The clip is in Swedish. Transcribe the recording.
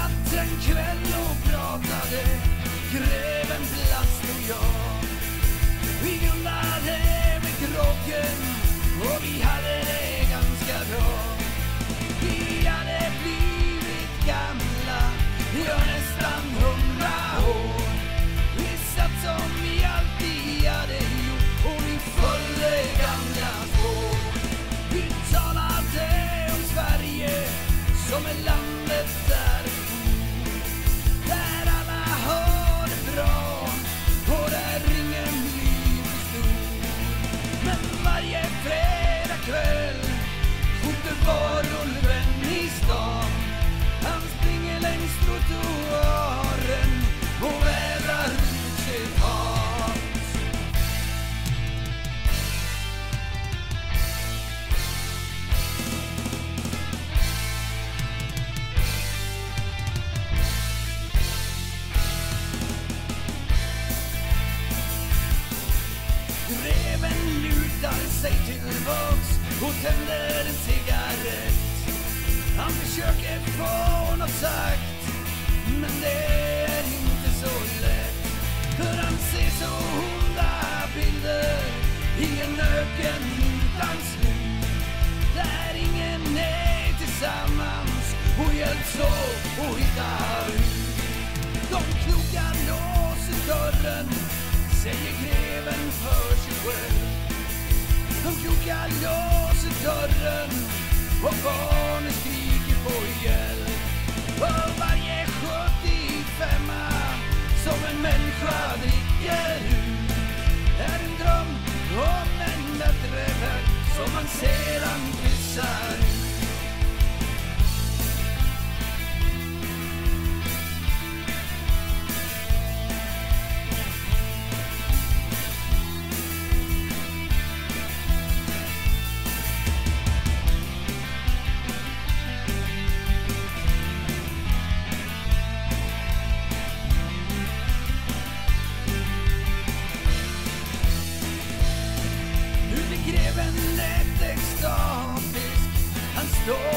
satt en kväll och pratade, greven plats och jag. Vi gullade med krocken och vi hade det ganska bra. Vi hade blivit gamla, ja nästan 100 år. Vi satt som vi alltid hade gjort och vi följde gamla spår. Vi talade om Sverige som är landet där vi bor, där alla har det bra och där ingen blir för stor. Men varje fredag kväll skjuter varulven i stan. Han springer längs trottoaren och vädrar ut sitt hat. Greven lutar sig tillbaks och tänder en cigarett. Han försöker få något sagt, men det är inte så lätt. För han ser så onda bilder i en öken utan slut, där ingen är tillsammans och hjälps åt att hitta ut. De kloka låser dörren, säger greven för sig själv. De kloka låser dörren och barnen skriker på hjälp. Och varje 75 som en människa dricker ut är en dröm om en bättre värld som man sedan kryssar ut. Greven är extatisk, han står